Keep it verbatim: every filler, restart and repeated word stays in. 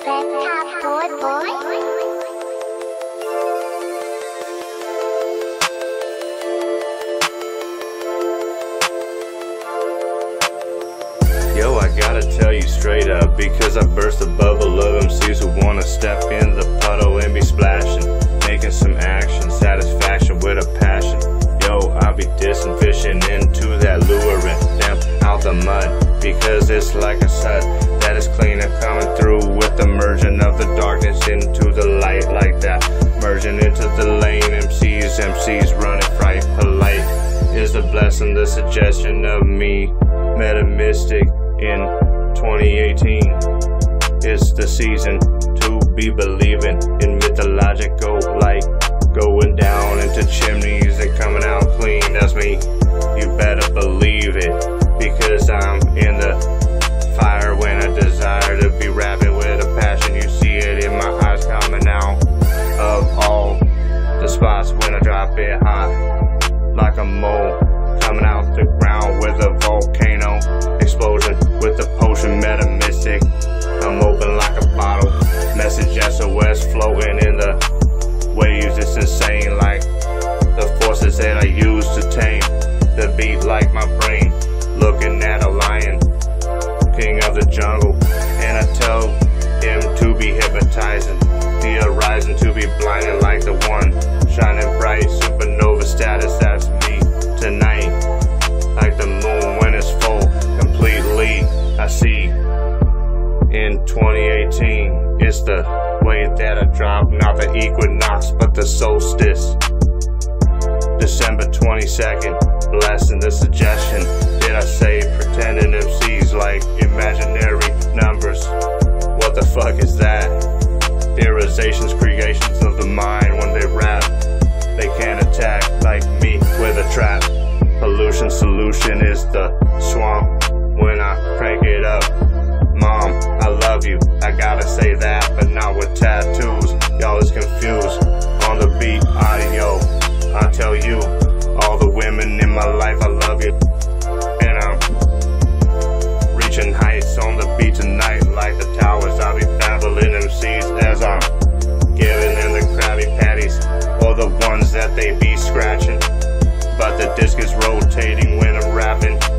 Top boy, boy. Yo, I gotta tell you straight up, because I burst a bubble of M Cs who wanna step in the puddle and be splashing, making some action, satisfaction with a passion. Yo, I'll be dissing, fishing into that lure and them out the mud, because it's like a sud that is clean and coming through with the merging of the darkness into the light like that, merging into the lane. M Cs, M Cs running right polite is the blessing, the suggestion of me, Metamystic in twenty eighteen. It's the season to be believing in mythological light, going down into chimneys and coming out clean. That's me, you better believe it, because I'm in the fire when I desire to be rapping with a passion. You see it in my eyes coming out of all the spots when I drop it hot, like a mole coming out the ground with a volcano explosion with the potion. Metamystic, I'm open like a bottle, message S O S floating in the waves. It's insane, like the forces that I use to tame the beat, like my brain looking at a lion, king of the jungle, and I tell him to be hypnotizing the horizon, to be blinding like the one shining bright, supernova status. That's me tonight, like the moon when it's full completely. I see in twenty eighteen, it's the way that I drop, not the equinox but the solstice. December twenty-second, blessing the suggestion. Did I say pretending M Cs like imaginary numbers? What the fuck is that? Theorizations, creations of the mind when they rap. They can't attack like me with a trap. Pollution solution is the swamp when I crank it up. Mom, I love you, I gotta say that, but not with tattoos. Y'all is confused on the beat audio. I tell you, all the women in my life, I love you. And I'm reaching heights on the beat tonight like the towers. I'll be babbling M Cs as I'm giving them the Krabby Patties, or the ones that they be scratching. But the disc is rotating when I'm rapping.